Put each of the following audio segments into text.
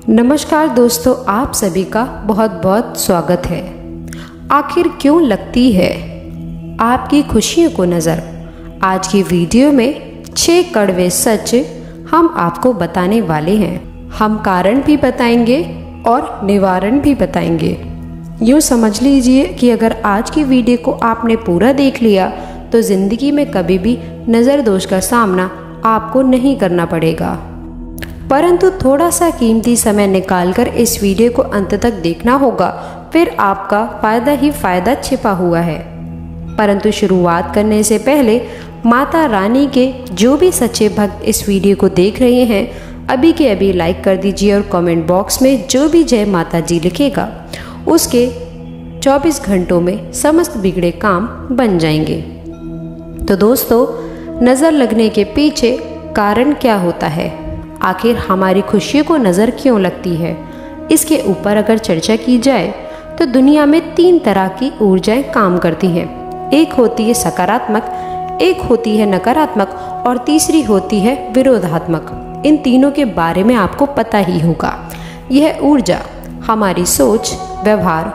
नमस्कार दोस्तों, आप सभी का बहुत बहुत स्वागत है। आखिर क्यों लगती है आपकी खुशियों को नज़र। आज की वीडियो में 6 कड़वे सच हम आपको बताने वाले हैं। हम कारण भी बताएंगे और निवारण भी बताएंगे। यूँ समझ लीजिए कि अगर आज की वीडियो को आपने पूरा देख लिया तो ज़िंदगी में कभी भी नज़र दोष का सामना आपको नहीं करना पड़ेगा। परंतु थोड़ा सा कीमती समय निकालकर इस वीडियो को अंत तक देखना होगा, फिर आपका फ़ायदा ही फ़ायदा छिपा हुआ है। परंतु शुरुआत करने से पहले माता रानी के जो भी सच्चे भक्त इस वीडियो को देख रहे हैं, अभी के अभी लाइक कर दीजिए और कमेंट बॉक्स में जो भी जय माता जी लिखेगा उसके 24 घंटों में समस्त बिगड़े काम बन जाएंगे। तो दोस्तों, नज़र लगने के पीछे कारण क्या होता है, आखिर हमारी खुशियों को नज़र क्यों लगती है, इसके ऊपर अगर चर्चा की जाए तो दुनिया में 3 तरह की ऊर्जाएं काम करती हैं। एक होती है सकारात्मक, एक होती है नकारात्मक और तीसरी होती है विरोधात्मक। इन तीनों के बारे में आपको पता ही होगा। यह ऊर्जा हमारी सोच, व्यवहार,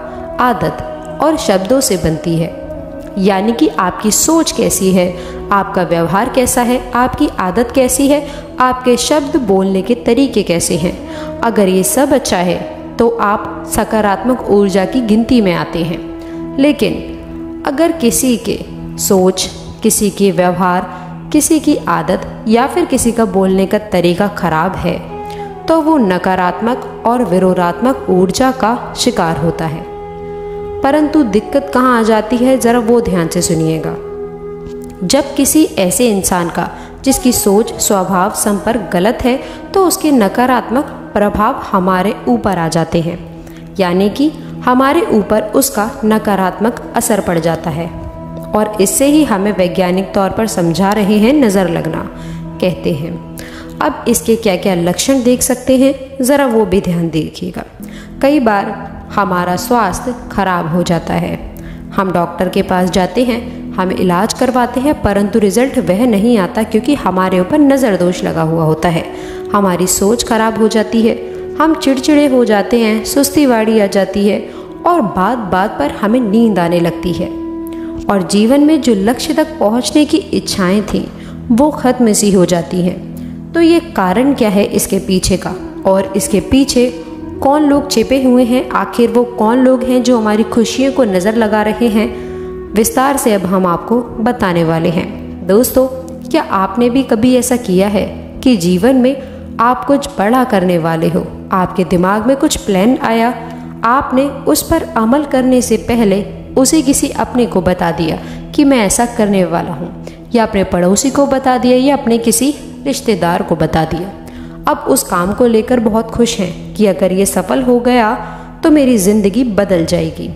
आदत और शब्दों से बनती है। यानी कि आपकी सोच कैसी है, आपका व्यवहार कैसा है, आपकी आदत कैसी है, आपके शब्द बोलने के तरीके कैसे हैं। अगर ये सब अच्छा है तो आप सकारात्मक ऊर्जा की गिनती में आते हैं। लेकिन अगर किसी के सोच, किसी की व्यवहार, किसी की आदत या फिर किसी का बोलने का तरीका खराब है तो वो नकारात्मक और विरोधात्मक ऊर्जा का शिकार होता है। परंतु दिक्कत कहाँ आ जाती है, ज़रा वो ध्यान से सुनिएगा। जब किसी ऐसे इंसान का जिसकी सोच, स्वभाव, संपर्क गलत है तो उसके नकारात्मक प्रभाव हमारे ऊपर आ जाते हैं। यानी कि हमारे ऊपर उसका नकारात्मक असर पड़ जाता है। और इससे ही हमें वैज्ञानिक तौर पर समझा रहे हैं नज़र लगना कहते हैं। अब इसके क्या क्या लक्षण देख सकते हैं, ज़रा वो भी ध्यान देखिएगा। कई बार हमारा स्वास्थ्य खराब हो जाता है। हम डॉक्टर के पास जाते हैं, हम इलाज करवाते हैं, परंतु रिजल्ट वह नहीं आता क्योंकि हमारे ऊपर नज़र दोष लगा हुआ होता है। हमारी सोच खराब हो जाती है, हम चिड़चिड़े हो जाते हैं, सुस्ती वाड़ी आ जाती है और बात बात पर हमें नींद आने लगती है। और जीवन में जो लक्ष्य तक पहुंचने की इच्छाएं थीं वो खत्म सी हो जाती हैं। तो ये कारण क्या है इसके पीछे का, और इसके पीछे कौन लोग छिपे हुए हैं, आखिर वो कौन लोग हैं जो हमारी खुशियों को नज़र लगा रहे हैं, विस्तार से अब हम आपको बताने वाले हैं। दोस्तों, क्या आपने भी कभी ऐसा किया है कि जीवन में आप कुछ बड़ा करने वाले हो, आपके दिमाग में कुछ प्लान आया, आपने उस पर अमल करने से पहले उसे किसी अपने को बता दिया कि मैं ऐसा करने वाला हूँ, या अपने पड़ोसी को बता दिया या अपने किसी रिश्तेदार को बता दिया। अब उस काम को लेकर बहुत खुश हैं कि अगर ये सफल हो गया तो मेरी ज़िंदगी बदल जाएगी।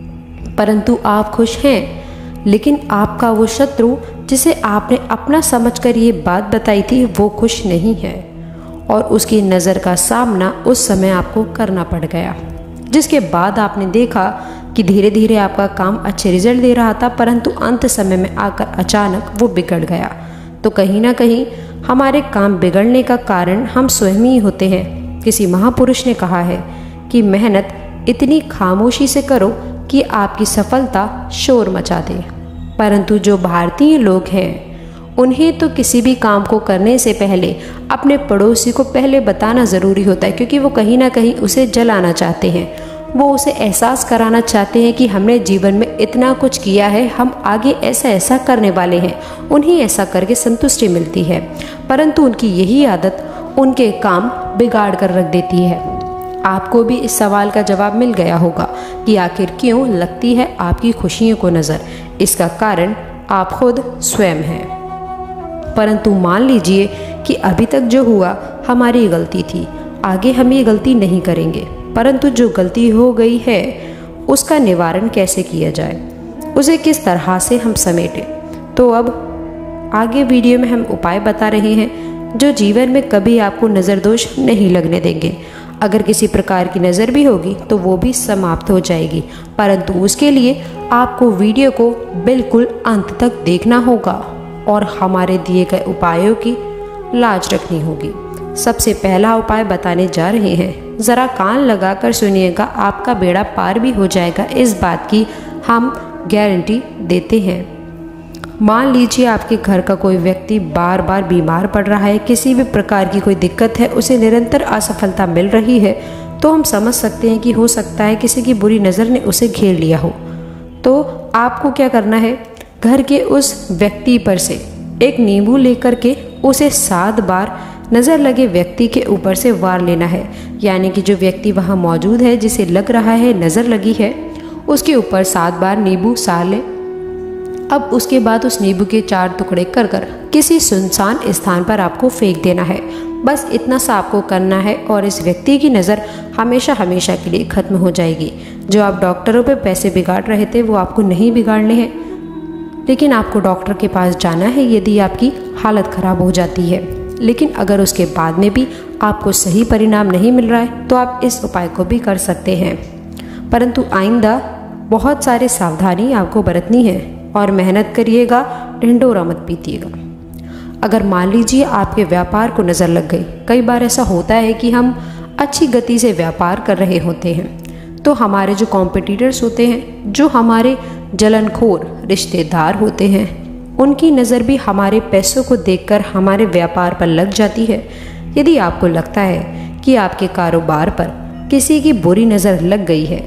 परंतु आप खुश हैं, लेकिन आपका वो शत्रु जिसे आपने अपना समझकर ये बात बताई थी वो खुश नहीं है और उसकी नज़र का सामना उस समय आपको करना पड़ गया। जिसके बाद आपने देखा कि धीरे धीरे आपका काम अच्छे रिजल्ट दे रहा था, परंतु अंत समय में आकर अचानक वो बिगड़ गया। तो कहीं ना कहीं हमारे काम बिगड़ने का कारण हम स्वयं ही होते हैं। किसी महापुरुष ने कहा है कि मेहनत इतनी खामोशी से करो कि आपकी सफलता शोर मचा दे। परंतु जो भारतीय लोग हैं उन्हें तो किसी भी काम को करने से पहले अपने पड़ोसी को पहले बताना ज़रूरी होता है, क्योंकि वो कहीं ना कहीं उसे जलाना चाहते हैं। वो उसे एहसास कराना चाहते हैं कि हमने जीवन में इतना कुछ किया है, हम आगे ऐसा ऐसा करने वाले हैं। उन्हें ऐसा करके संतुष्टि मिलती है, परंतु उनकी यही आदत उनके काम बिगाड़ कर रख देती है। आपको भी इस सवाल का जवाब मिल गया होगा कि आखिर क्यों लगती है आपकी खुशियों को नज़र। इसका कारण आप खुद स्वयं हैं। परंतु मान लीजिए कि अभी तक जो हुआ हमारी गलती थी, आगे हम ये गलती नहीं करेंगे। परंतु जो गलती हो गई है उसका निवारण कैसे किया जाए, उसे किस तरह से हम समेटें, तो अब आगे वीडियो में हम उपाय बता रहे हैं जो जीवन में कभी आपको नज़र दोष नहीं लगने देंगे। अगर किसी प्रकार की नज़र भी होगी तो वो भी समाप्त हो जाएगी, परंतु उसके लिए आपको वीडियो को बिल्कुल अंत तक देखना होगा और हमारे दिए गए उपायों की लाज रखनी होगी। सबसे पहला उपाय बताने जा रहे हैं, ज़रा कान लगाकर सुनिएगा, आपका बेड़ा पार भी हो जाएगा, इस बात की हम गारंटी देते हैं। मान लीजिए आपके घर का कोई व्यक्ति बार बार बीमार पड़ रहा है, किसी भी प्रकार की कोई दिक्कत है, उसे निरंतर असफलता मिल रही है, तो हम समझ सकते हैं कि हो सकता है किसी की बुरी नज़र ने उसे घेर लिया हो। तो आपको क्या करना है, घर के उस व्यक्ति पर से एक नींबू लेकर के उसे 7 बार नज़र लगे व्यक्ति के ऊपर से वार लेना है। यानी कि जो व्यक्ति वहाँ मौजूद है, जिसे लग रहा है नज़र लगी है, उसके ऊपर 7 बार नींबू सार लें। अब उसके बाद उस नींबू के 4 टुकड़े कर कर किसी सुनसान स्थान पर आपको फेंक देना है। बस इतना सा आपको करना है और इस व्यक्ति की नज़र हमेशा हमेशा के लिए ख़त्म हो जाएगी। जो आप डॉक्टरों पे पैसे बिगाड़ रहे थे वो आपको नहीं बिगाड़ने हैं, लेकिन आपको डॉक्टर के पास जाना है यदि आपकी हालत ख़राब हो जाती है। लेकिन अगर उसके बाद में भी आपको सही परिणाम नहीं मिल रहा है तो आप इस उपाय को भी कर सकते हैं, परंतु आइंदा बहुत सारे सावधानी आपको बरतनी है और मेहनत करिएगा, ढिंढोरा मत पीतिएगा। अगर मान लीजिए आपके व्यापार को नज़र लग गई, कई बार ऐसा होता है कि हम अच्छी गति से व्यापार कर रहे होते हैं तो हमारे जो कॉम्पिटिटर्स होते हैं, जो हमारे जलनखोर रिश्तेदार होते हैं, उनकी नज़र भी हमारे पैसों को देखकर हमारे व्यापार पर लग जाती है। यदि आपको लगता है कि आपके कारोबार पर किसी की बुरी नज़र लग गई है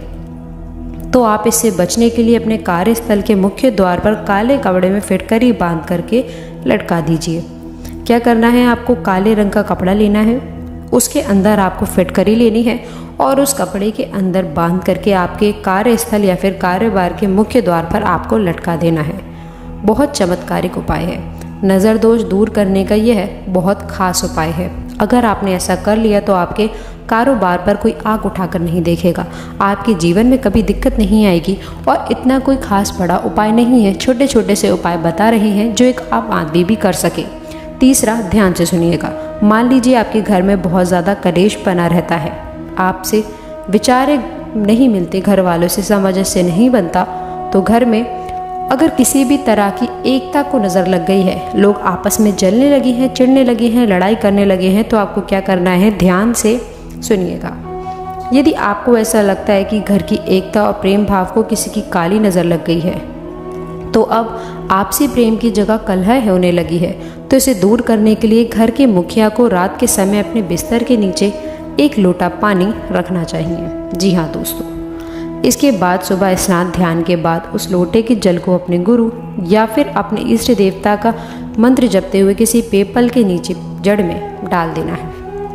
तो आप इससे बचने के लिए अपने कार्यस्थल के मुख्य द्वार पर काले कपड़े में फिटकरी बांध करके लटका दीजिए। क्या करना है, आपको काले रंग का कपड़ा लेना है, उसके अंदर आपको फिटकरी लेनी है और उस कपड़े के अंदर बांध करके आपके कार्यस्थल या फिर कारोबार के मुख्य द्वार पर आपको लटका देना है। बहुत चमत्कारिक उपाय है। नज़र दोष दूर करने का यह बहुत खास उपाय है। अगर आपने ऐसा कर लिया तो आपके कारोबार पर कोई आग उठाकर नहीं देखेगा, आपके जीवन में कभी दिक्कत नहीं आएगी। और इतना कोई खास बड़ा उपाय नहीं है, छोटे छोटे से उपाय बता रहे हैं जो एक आम आदमी भी कर सके। तीसरा, ध्यान से सुनिएगा। मान लीजिए आपके घर में बहुत ज़्यादा कलेश बना रहता है, आपसे विचार नहीं मिलते, घर वालों से समझ से नहीं बनता, तो घर में अगर किसी भी तरह की एकता को नज़र लग गई है, लोग आपस में जलने लगे हैं, चिढ़ने लगे हैं, लड़ाई करने लगे हैं, तो आपको क्या करना है, ध्यान से सुनिएगा। यदि आपको ऐसा लगता है कि घर की एकता और प्रेम भाव को किसी की काली नज़र लग गई है, तो अब आपसी प्रेम की जगह कलह होने लगी है, तो इसे दूर करने के लिए घर के मुखिया को रात के समय अपने बिस्तर के नीचे 1 लोटा पानी रखना चाहिए। जी हाँ दोस्तों, इसके बाद सुबह स्नान ध्यान के बाद उस लोटे के जल को अपने गुरु या फिर अपने इष्ट देवता का मंत्र जपते हुए किसी पीपल के नीचे जड़ में डाल देना है।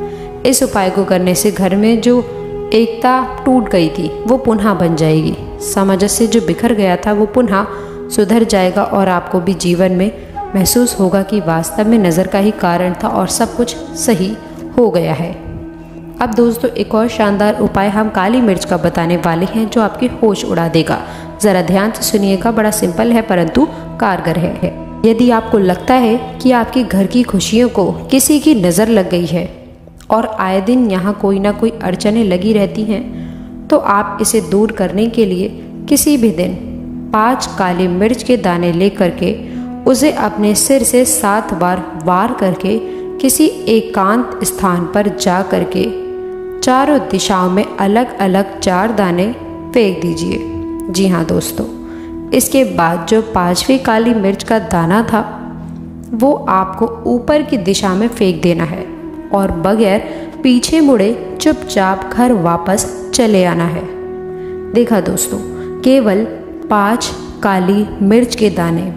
इस उपाय को करने से घर में जो एकता टूट गई थी वो पुनः बन जाएगी, सामंजस्य जो बिखर गया था वो पुनः सुधर जाएगा और आपको भी जीवन में महसूस होगा कि वास्तव में नज़र का ही कारण था और सब कुछ सही हो गया है। अब दोस्तों एक और शानदार उपाय हम काली मिर्च का बताने वाले हैं जो आपकी होश उड़ा देगा। ज़रा ध्यान से सुनिएगा, बड़ा सिंपल है परंतु कारगर है। यदि आपको लगता है कि आपके घर की खुशियों को किसी की नज़र लग गई है और आए दिन यहाँ कोई ना कोई अड़चनें लगी रहती हैं, तो आप इसे दूर करने के लिए किसी भी दिन 5 काली मिर्च के दाने ले करके उसे अपने सिर से 7 बार वार करके किसी एकांत स्थान पर जा करके चारों दिशाओं में अलग अलग 4 दाने फेंक दीजिए। जी हाँ दोस्तों, इसके बाद जो 5वीं काली मिर्च का दाना था वो आपको ऊपर की दिशा में फेंक देना है और बगैर पीछे मुड़े चुपचाप घर वापस चले आना है। देखा दोस्तों, केवल 5 काली मिर्च के दाने,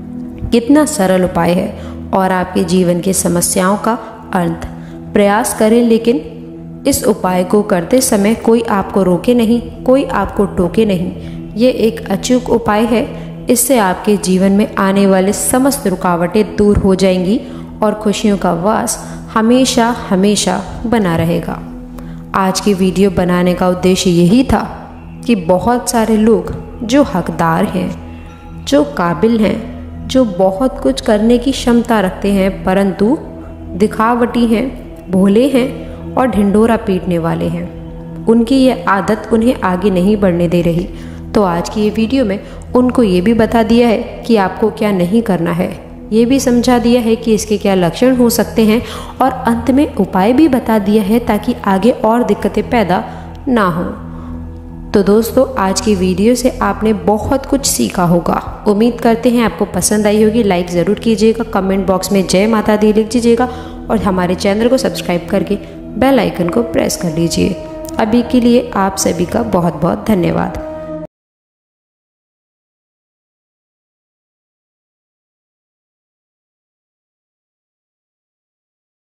कितना सरल उपाय है और आपके जीवन की समस्याओं का अंत। प्रयास करें, लेकिन इस उपाय को करते समय कोई आपको रोके नहीं, कोई आपको टोके नहीं। ये एक अचूक उपाय है, इससे आपके जीवन में आने वाले समस्त रुकावटें दूर हो जाएंगी और खुशियों का वास हमेशा हमेशा बना रहेगा। आज की वीडियो बनाने का उद्देश्य यही था कि बहुत सारे लोग जो हकदार हैं, जो काबिल हैं, जो बहुत कुछ करने की क्षमता रखते हैं, परंतु दिखावटी हैं, भोले हैं और ढिंढोरा पीटने वाले हैं, उनकी ये आदत उन्हें आगे नहीं बढ़ने दे रही। तो आज की ये वीडियो में उनको ये भी बता दिया है कि आपको क्या नहीं करना है। ये भी समझा दिया है कि इसके क्या लक्षण हो सकते हैं और अंत में उपाय भी बता दिया है ताकि आगे और दिक्कतें पैदा ना हो। तो दोस्तों, आज की वीडियो से आपने बहुत कुछ सीखा होगा। उम्मीद करते हैं आपको पसंद आई होगी। लाइक ज़रूर कीजिएगा, कमेंट बॉक्स में जय माता दी लिख दीजिएगा और हमारे चैनल को सब्सक्राइब करके बेल आइकन को प्रेस कर लीजिए। अभी के लिए आप सभी का बहुत बहुत धन्यवाद।